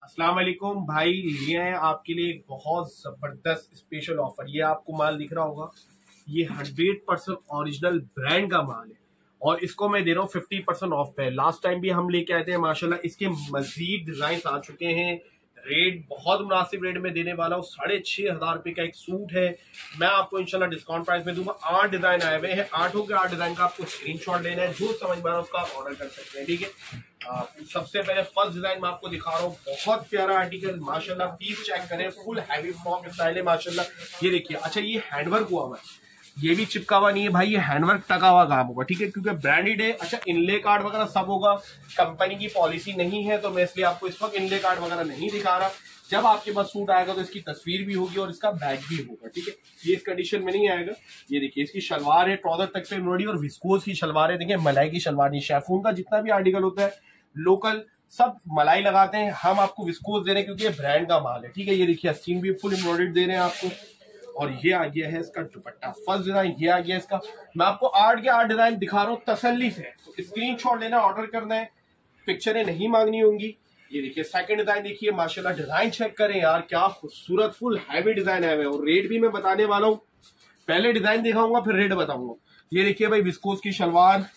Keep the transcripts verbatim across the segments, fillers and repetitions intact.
अस्सलाम वालेकुम भाई, लिए हैं आपके लिए एक बहुत जबरदस्त स्पेशल ऑफर। ये आपको माल दिख रहा होगा, ये हंड्रेड परसेंट ओरिजिनल ब्रांड का माल है और इसको मैं दे रहा हूँ फिफ्टी परसेंट ऑफ पे। लास्ट टाइम भी हम लेके आए थे माशाल्लाह, इसके मजीद डिजाइन आ चुके हैं। रेट बहुत मुनासिब रेट में देने वाला हूँ, साढ़े छह हजार रुपए का एक सूट है। मैं आपको इंशाल्लाह डिस्काउंट प्राइस में दूंगा। आठ डिजाइन आए हुए हैं, आठों के आठ डिजाइन का आपको स्क्रीनशॉट लेना है, जो समझ में आ रहा है उसका आप ऑर्डर कर सकते हैं। ठीक है, आ, सबसे पहले फर्स्ट डिजाइन मैं आपको दिखा रहा हूँ, बहुत प्यारा आर्टिकल माशाल्लाह। पीस चेक करें, फुल हैवी फॉर्म स्टाइल है माशाल्लाह। ये देखिए, अच्छा ये हैंडवर्क हुआ हुआ है, ये भी चिपका हुआ नहीं है भाई, ये हैंडवर्क टका हुआ काम होगा। ठीक है, क्योंकि ब्रांडेड है। अच्छा इनले कार्ड वगैरह सब होगा, कंपनी की पॉलिसी नहीं है तो मैं इसलिए आपको इस वक्त इनले कार्ड वगैरह नहीं दिखा रहा। जब आपके पास सूट आएगा तो इसकी तस्वीर भी होगी और इसका बैग भी होगा। ठीक है, ये इस कंडीशन में नहीं आएगा। ये देखिए, इसकी शलवार है, ट्राउजर तक पे एम्ब्रॉयडरी और विस्कोस की शलवार है। देखिए, मलाई की शलवार नहीं, शेफून का जितना भी आर्टिकल होता है लोकल सब मलाई लगाते हैं, हम आपको विस्कोस दे रहे हैं क्योंकि ये ब्रांड का माल है। ठीक है, ये देखिए अस्तीन भी फुल एम्ब्रॉयडरी दे रहे हैं आपको। और ये आ गया है इसका दुपट्टा, फर्स्ट डिजाइन ये आ गया इसका। मैं आपको आठ के आठ डिजाइन दिखा रहा हूँ तसल्ली से, तो स्क्रीनशॉट लेना, ऑर्डर करना है, पिक्चरें नहीं मांगनी होंगी। ये देखिए सेकंड डिजाइन, देखिए माशाल्लाह, डिजाइन चेक करें यार, क्या खूबसूरत फुल हैवी डिजाइन है और रेट भी मैं बताने वाला हूँ। पहले डिजाइन दिखाऊंगा फिर रेट बताऊंगा। ये देखिए भाई, विस्कोस की शलवार,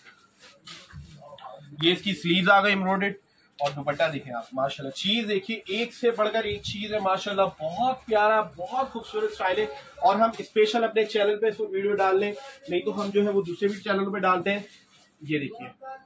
ये इसकी स्लीव्स आ गई एम्ब्रॉयडर्ड और दुपट्टा देखिए आप माशाल्लाह। चीज देखिए, एक से बढ़कर एक चीज है माशाल्लाह, बहुत प्यारा, बहुत खूबसूरत स्टाइल है। और हम स्पेशल अपने चैनल पे इसको वीडियो डाल लें, नहीं तो हम जो है वो दूसरे भी चैनल पे डालते हैं। ये देखिए,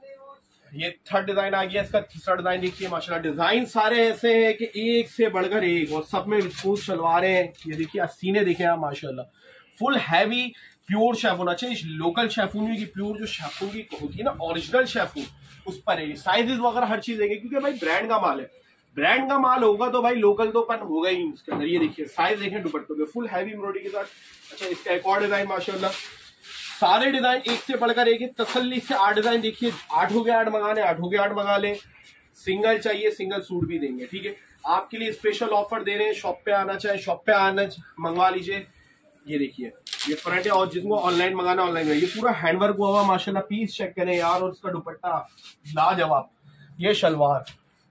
ये थर्ड डिजाइन आ गया इसका। तीसरा डिजाइन देखिए माशाल्लाह, डिजाइन सारे ऐसे हैं कि एक से बढ़कर एक, और सब में विस्कोस शलवारें हैं। ये देखिए अस्तीने देखें आप माशाल्लाह, फुल हैवी प्योर शेफून। अच्छा, लोकल शेफून की प्योर जो शेफून की होती है ना, ओरिजिनल शेफून, उस पर है। साइजेस वगैरह हर चीज देंगे क्योंकि भाई ब्रांड का माल है। ब्रांड का माल होगा तो भाई लोकल तो पन होगा ही उसके अंदर। ये देखिए साइज देखें दुपट्टों के, फुल हैवी एम्ब्रॉयडरी के साथ। अच्छा, इसका एक और डिजाइन माशाल्लाह, सारे डिजाइन एक से बढ़कर एक है। तसल्ली से आठ डिजाइन देखिए, आठों के आठ मंगाने, आठों के आठ मंगा ले। सिंगल चाहिए सिंगल सूट भी देंगे। ठीक है, आपके लिए स्पेशल ऑफर दे रहे हैं। शॉप पे आना चाहे शॉप पे आना मंगवा लीजिए। ये देखिए, ये फ्रंट है, और जिसको ऑनलाइन मंगाना ऑनलाइन में। ये पूरा हैंडवर्क हुआ हुआ माशाल्लाह, पीस चेक करें यार, और इसका दुपट्टा लाजवाब। ये शलवार,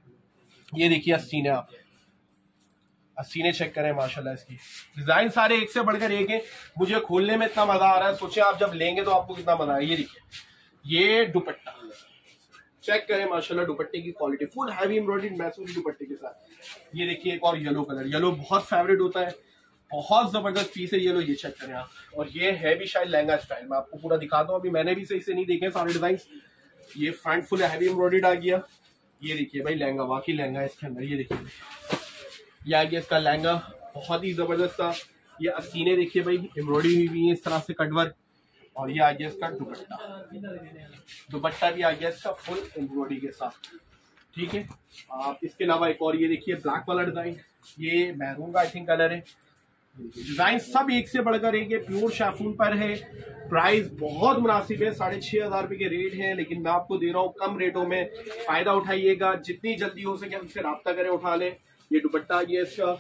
ये देखिए अस्सीने, आप अस्सीने चेक करें माशाल्लाह। इसकी डिजाइन सारे एक से बढ़कर एक है। मुझे खोलने में इतना मजा आ रहा है, सोचे आप जब लेंगे तो आपको कितना मजा है। ये देखिए, ये दुपट्टा चेक करें माशाल्लाह, दुपट्टे की quality full heavy embroidery Mysore दुपट्टे के साथ। ये देखिए एक और येलो कलर, येलो बहुत फेवरेट होता है, बहुत जबरदस्त पीस है येलो। ये चेक करें आप, और ये है भी शायद लहंगा स्टाइल। मैं आपको पूरा दिखाता हूँ, अभी मैंने भी सही से नहीं देखे सारे डिजाइन। ये फ्रंट फुल हैवी एम्ब्रॉयडर्ड आ गया। ये देखिए भाई लहंगा, वाकई लहंगा है इसके अंदर। ये देखिए, ये आ गया इसका लहंगा, बहुत ही जबरदस्त था। ये अस्तीने देखिए भाई, एम्ब्रॉयडरी हुई भी है इस तरह से कटवर्क। और ये आ गया इसका दुपट्टा, दुपट्टा भी आ गया इसका फुल एम्ब्रॉयडरी के साथ। ठीक है, आप इसके अलावा एक और ये देखिए ब्लैक वाला डिजाइन, ये मैरून का आई थिंक कलर है। डिजाइन सब एक से बढ़कर एक है, प्योर शेफून पर है। प्राइस बहुत मुनासिब है, साढ़े छह हजार रुपए के रेट है, लेकिन मैं आपको दे रहा हूँ कम रेटों में। फायदा उठाइएगा, जितनी जल्दी हो सके हमसे राब्ता करें, उठा लें। ये दुपट्टा आ गया इसका,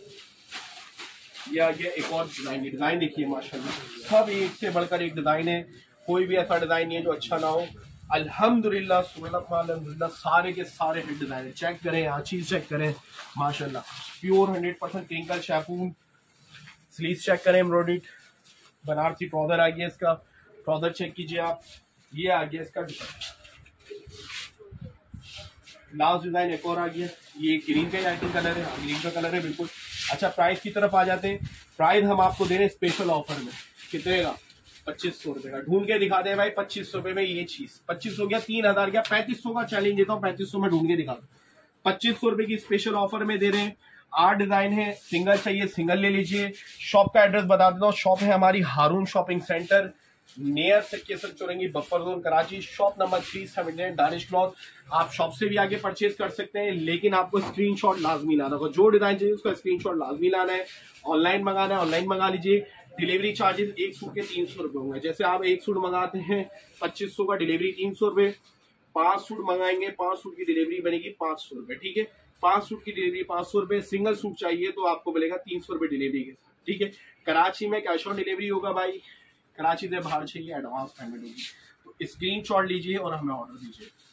ये आ गया एक और डिजाइन। डिजाइन देखिए माशाल्लाह, सब एक से बढ़कर एक डिजाइन है, कोई भी ऐसा डिजाइन नहीं है जो अच्छा ना हो। अल्हम्दुलिल्लाह अल्हम्दुलिल्लाह, सारे के सारे हिट डिजाइन। चेक करें, यहाँ चीज चेक करें माशाल्लाह, pure hundred percent crinkle chiffon. Sleeve check करें एम्ब्रॉयडरी, बनारसी ट्राउजर आ गया इसका, ट्राउजर चेक कीजिए आप। ये आ गया इसका लास्ट डिजाइन, एक और आ गया, ये ग्रीन का आई थिंक कलर है, ग्रीन का कलर है बिल्कुल। अच्छा, प्राइस की तरफ आ जाते हैं। प्राइस हम आपको दे रहे हैं स्पेशल ऑफर में, कितने का? पच्चीस सौ रुपए का। ढूंढ के दिखा दे भाई, पच्चीस सौ रुपए में ये चीज। पच्चीस सौ गया, तीन हजार गया, पैंतीस सौ का चैलेंज देता हूँ, पैंतीस सौ में ढूंढ के दिखा दो। पच्चीस सौ रुपए की स्पेशल ऑफर में दे रहे हैं। आठ डिजाइन है, सिंगल चाहिए सिंगल ले लीजिए। शॉप का एड्रेस बता देता हूँ, शॉप है हमारी हारून शॉपिंग सेंटर, नियर सिक्केसर Chowrangi, buffer zone, Karachi. Shop number three seventy nine, Danish cloth. आप शॉप से भी आगे परचेज कर सकते हैं, लेकिन आपको स्क्रीनशॉट लाजमी लाना होगा। जो डिजाइन चाहिए उसका स्क्रीनशॉट लाजमी लाना है। ऑनलाइन मंगाना है ऑनलाइन मंगा लीजिए। डिलीवरी चार्जेस एक सूट के तीन सौ रुपए होंगे। जैसे आप एक सूट मंगाते हैं पच्चीस सौ का, डिलीवरी तीन सौ रुपए। पांच सूट मंगाएंगे, पांच सूट की डिलीवरी बनेगी पांच सौ रुपए। ठीक है, पांच सूट की डिलीवरी पांच सौ रुपए। सिंगल सूट चाहिए तो आपको मिलेगा तीन सौ रुपए डिलीवरी के साथ। ठीक है, कराची में कैश ऑन डिलीवरी होगा भाई, कराची से बाहर चाहिए एडवांस पेमेंट होगी। तो स्क्रीनशॉट लीजिए और हमें ऑर्डर दीजिए।